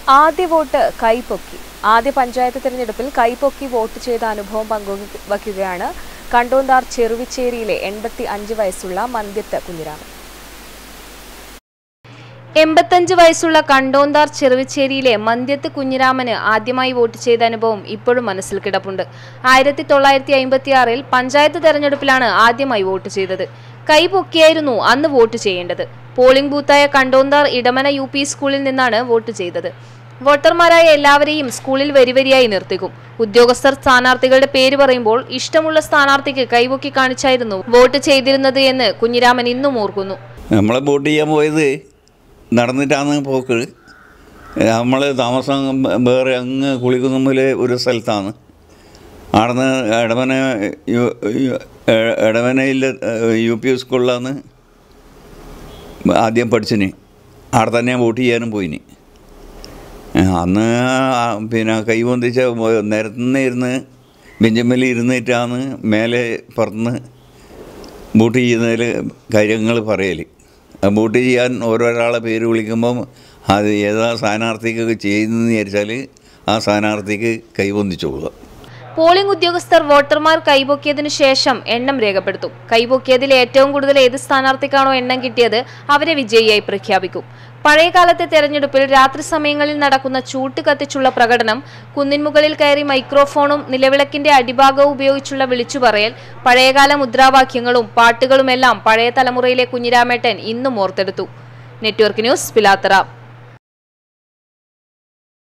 ആദ്യ വോട്ട് കൈപ്പൊക്കി. ആദ്യ പഞ്ചായത്ത് തെരഞ്ഞെടുപ്പിൽ കൈപ്പൊക്കി വോട്ട് ചെയ്ത അനുഭവം പങ്കുവയ്ക്കുകയാണ് കണ്ടോന്താർ ചെറുവിച്ചേരിയിലെ 85 വയസ്സുള്ള മന്ത്യത്ത് കുഞ്ഞിരാമൻ. 85 വയസ്സുള്ള കണ്ടോന്താർ ചെറുവിച്ചേരിയിലെ മന്ത്യത്ത് കുഞ്ഞിരാമന് ആദ്യമായി വോട്ട് ചെയ്ത അനുഭവം ഇപ്പോഴും മനസ്സിൽ കിടപ്പുണ്ട്. 1956-ൽ പഞ്ചായത്ത് തെരഞ്ഞെടുപ്പിലാണ് ആദ്യമായി വോട്ട് ചെയ്തത്. കൈപൊക്കിയായിരുന്നു അന്ന് വോട്ട് ചെയ്യേണ്ടത്. പോളിംഗ് ബൂത്തായ കണ്ടോന്താർ ഇടമന UP സ്കൂളിൽ നിന്നാണ് വോട്ട് ചെയ്തത്. വോട്ടർമാരായ എല്ലാവരെയും സ്കൂളിൽ വരിവരിയായി നിർത്തിക്കും. ഉദ്യോഗസ്ഥർ സ്ഥാനാർത്ഥികളുടെ പേര് പറയുമ്പോൾ ഇഷ്ടമുള്ള സ്ഥാനാർത്ഥിക്ക് കൈപൊക്കി കാണിച്ചായിരുന്നു വോട്ട് ചെയ്തിരുന്നത് എന്ന് കുഞ്ഞിരാമൻ ഇന്നും ഓർക്കുന്നു. നമ്മളെ വോട്ട് ചെയ്യാൻ പോയത് നടന്നിട്ടാണ് പോക്ക്. നമ്മൾ താമസം വേറെ അങ്ങ് കുളിക്കുന്നുമ്പിലെ ഒരു സ്ഥലത്താണ്. അവിടുന്ന് ഇടവനയിൽ UP സ്കൂളിലാണ് ആദ്യം പഠിച്ചിന്. അവിടെ തന്നെ വോട്ട് ചെയ്യാനും പോയിന്. അന്ന് പിന്നെ കൈപൊന്തിച്ച നിരത്തുനിന്ന് ഇരുന്ന് ബെഞ്ചിന്മേൽ ഇരുന്നിട്ടാണ് മേലെ പറന്ന് വോട്ട് ചെയ്യുന്നതിൽ കാര്യങ്ങൾ പറയൽ. വോട്ട് ചെയ്യാൻ ഓരോരാളെ പേര് വിളിക്കുമ്പം അത് ഏതാ സ്ഥാനാർത്ഥിക്ക് ചെയ്യുന്നതെന്ന് വിചാരിച്ചാൽ ആ സ്ഥാനാർത്ഥിക്ക് കൈപൊന്തിച്ചു പോകുക. പോളിംഗ് ഉദ്യോഗസ്ഥർ വോട്ടർമാർ കൈപൊക്കിയതിനു ശേഷം എണ്ണം രേഖപ്പെടുത്തും. കൈപൊക്കിയതിൽ ഏറ്റവും കൂടുതൽ ഏത് സ്ഥാനാർത്ഥിക്കാണോ എണ്ണം കിട്ടിയത് അവരെ വിജയിയായി പ്രഖ്യാപിക്കും. പഴയകാലത്തെ തെരഞ്ഞെടുപ്പിൽ രാത്രി സമയങ്ങളിൽ നടക്കുന്ന ചൂട്ട് കത്തിച്ചുള്ള പ്രകടനം, കുന്നിൻമുകളിൽ കയറി മൈക്രോഫോണും നിലവിളക്കിന്റെ അടിഭാഗവും ഉപയോഗിച്ചുള്ള വിളിച്ചുപറയൽ, പഴയകാല മുദ്രാവാക്യങ്ങളും പാട്ടുകളുമെല്ലാം പഴയ തലമുറയിലെ കുഞ്ഞിരാമേട്ടൻ ഇന്നും ഓർത്തെടുത്തു. Network news, Pilathara.